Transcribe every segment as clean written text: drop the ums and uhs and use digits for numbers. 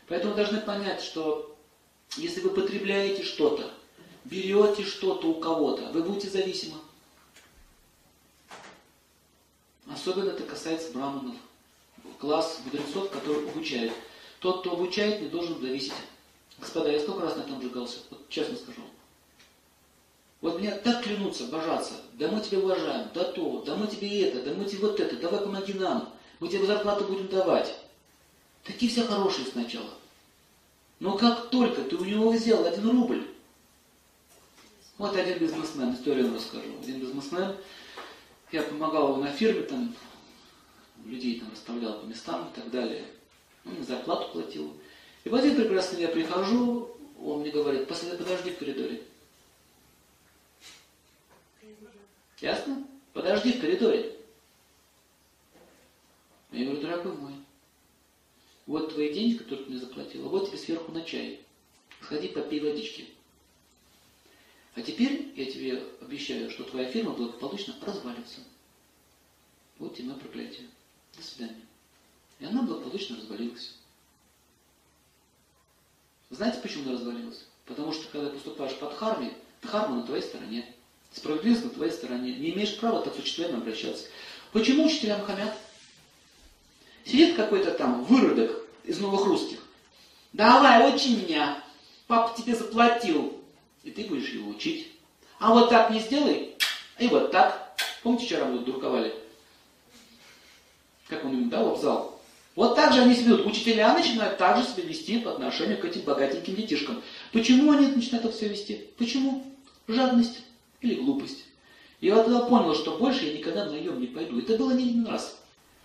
Поэтому должны понять, что если вы потребляете что-то, берете что-то у кого-то, вы будете зависимы. Особенно это касается браманов. Класс мудрецов, которые обучают. Тот, кто обучает, не должен зависеть. Господа, я сколько раз на этом обжигался? Вот честно скажу. Вот меня так клянутся, божатся. Да мы тебя уважаем, да то, да мы тебе это, да мы тебе вот это, давай помоги нам. Мы тебе зарплату будем давать. Такие все хорошие сначала. Но как только ты у него взял 1 рубль. Вот один бизнесмен, историю вам расскажу. Один бизнесмен, я помогал ему на фирме, там, людей там расставлял по местам и так далее. Он мне зарплату платил. И в один прекрасный день я прихожу, он мне говорит, подожди в коридоре. Ясно? Подожди в коридоре. Я говорю, дорогой мой, вот твои деньги, которые ты мне заплатил, а вот тебе сверху на чай. Сходи, попей водички. А теперь я тебе обещаю, что твоя фирма благополучно развалится. Вот тебе мое проклятие. До свидания. И она благополучно развалилась. Знаете, почему она развалилась? Потому что, когда поступаешь под дхарма на твоей стороне. Справедливость на твоей стороне. Не имеешь права так с учителями обращаться. Почему учителям хамят? Сидит какой-то там выродок из новых русских. Давай, учи меня. Папа тебе заплатил. И ты будешь его учить. А вот так не сделай. И вот так. Помните, вчера мы дурковали? Как он им дал в зал? Вот так же они себя ведут. Учителя начинают так же себя вести по отношению к этим богатеньким детишкам. Почему они начинают так себя вести? Почему? Жадность или глупость. И я тогда понял, что больше я никогда на наем не пойду. Это было не 1 раз.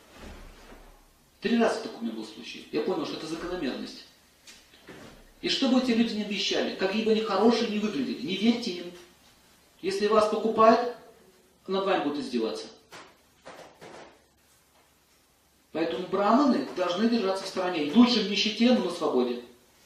3 раза такой у меня был случай. Я понял, что это закономерность. И что бы эти люди не обещали, какие бы они хорошие не выглядели, не верьте им. Если вас покупают, над вами будут издеваться. Поэтому браманы должны держаться в стороне. Лучше в нищете, но на свободе.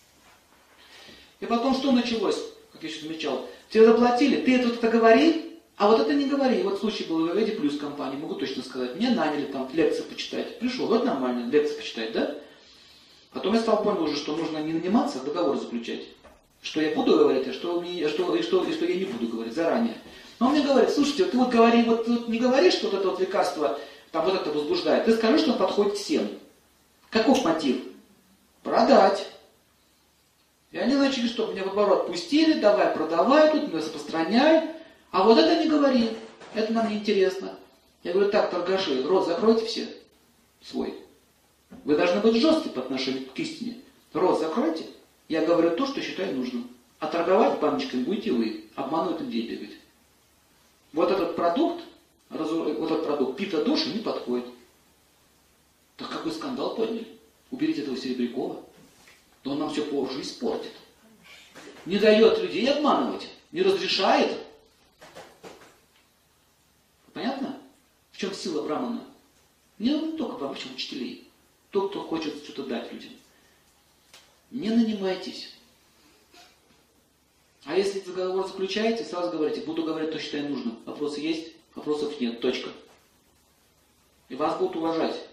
И потом что началось, как я еще замечал? Тебе заплатили, ты это говори, а вот это не говори. Вот случай был в Эди Плюс компании, могу точно сказать. Меня наняли там лекции почитать. Пришел, вот нормально, лекции почитать, да? Потом я стал понял уже, что нужно не наниматься, а договор заключать. Что я буду говорить, а что я не буду говорить заранее. Но он мне говорит, слушайте, ты вот говори, вот не говоришь, что вот это вот лекарство, там вот это возбуждает. Ты скажи, что он подходит всем. Каков мотив? Продать. И они начали, чтобы меня в оборот пустили, давай продавай, тут распространяй. А вот это не говори, это нам не интересно. Я говорю, так, торгаши, рот закройте все свой. Вы должны быть жесткие по отношению к истине. Рот закройте. Я говорю то, что считаю нужным. А торговать баночками будете вы. Обманывать людей бегать. Вот этот продукт пита души не подходит. Так какой скандал подняли? Уберите этого Серебрякова. Да он нам все позже испортит. Не дает людей обманывать. Не разрешает. Понятно? В чем сила брамана? Не только в обычных учителей. Тот, кто хочет что-то дать людям. Не нанимайтесь. А если договор заключаете, сразу говорите, буду говорить то, что считаю нужным. Вопросы есть? Вопросов нет. Точка. И вас будут уважать.